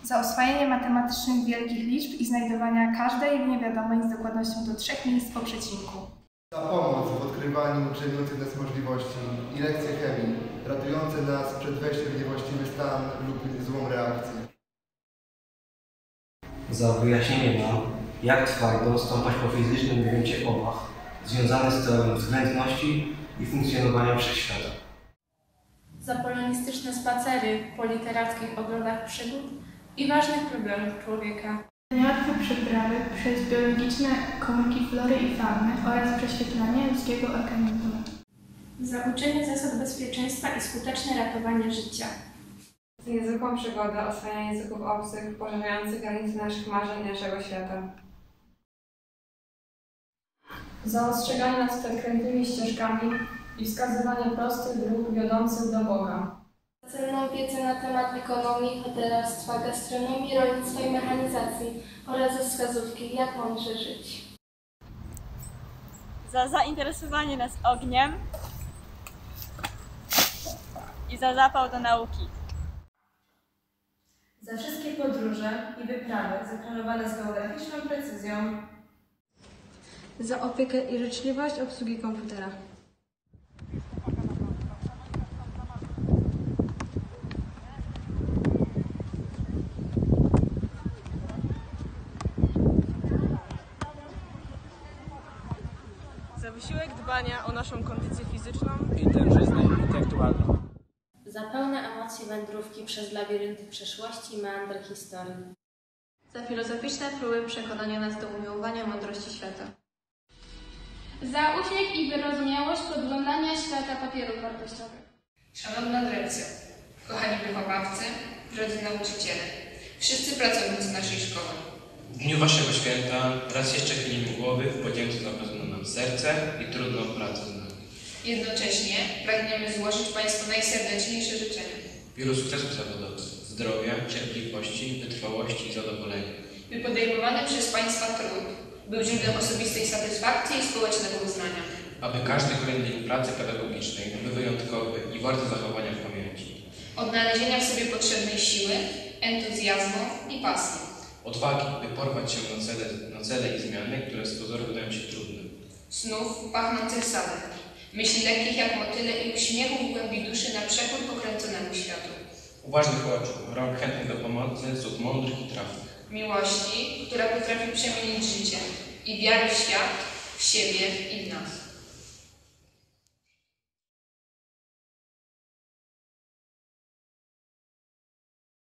za oswajanie matematycznych wielkich liczb i znajdowania każdej niewiadomej z dokładnością do 3 miejsc po przecinku. Za pomoc w odkrywaniu uczeniujących nas możliwości i lekcje chemii, ratujące nas przed wejściem w niewłaściwy stan lub złą reakcję. Za wyjaśnienie nam, jak twardo stąpać po fizycznym gruncie obłach, związane z teorią względności i funkcjonowania wszechświata. Za polonistyczne spacery po literackich ogrodach przygód i ważnych problemów człowieka. Niełatwe przeprawy przez biologiczne komórki flory i fauny oraz prześwietlanie ludzkiego organizmu. Za uczenie zasad bezpieczeństwa i skuteczne ratowanie życia. Za niezwykłą przygodę oswajania języków obcych, poszerzających granice naszych marzeń i naszego świata. Za ostrzeganie nas przed krętymi ścieżkami i wskazywanie prostych dróg wiodących do Boga. Za cenną wiedzę na temat ekonomii, hotelarstwa, gastronomii, rolnictwa i mechanizacji oraz za wskazówki, jak mądrze żyć. Za zainteresowanie nas ogniem i za zapał do nauki. Za wszystkie podróże i wyprawy zaplanowane z geograficzną precyzją. Za opiekę i życzliwość obsługi komputera. Za wysiłek dbania o naszą kondycję fizyczną i tężyznę intelektualną. Za pełne emocji wędrówki przez labirynty przeszłości i meandry historii. Za filozoficzne próby przekonania nas do umiłowania mądrości świata. Za uśmiech i wyrozumiałość podglądania świata papierów wartościowych. Szanowna Dyrekcja, kochani wychowawcy, drodzy nauczyciele, wszyscy pracownicy naszej szkoły. W dniu Waszego święta raz jeszcze chylimy głowy w podzięce za okazaną nam serce i trudną pracę z nami. Jednocześnie pragniemy złożyć Państwu najserdeczniejsze życzenia. Wielu sukcesów zawodowych, zdrowia, cierpliwości, wytrwałości i zadowolenia. By podejmowany przez Państwa trud był źródłem osobistej satysfakcji i społecznego uznania. Aby każdy kolejny dzień pracy pedagogicznej był wyjątkowy i warty zachowania w pamięci. Odnalezienia w sobie potrzebnej siły, entuzjazmu i pasji. Odwagi, by porwać się na cele i zmiany, które z pozoru wydają się trudne. Snów pachnących sadem. Myśli lekkich jak motyle i uśmiechu w głębi duszy na przekór pokręconemu światu. Uważnych oczu, rąk chętnych do pomocy, słów mądrych i trafnych. Miłości, która potrafi przemienić życie i wiary w świat, w siebie i w nas.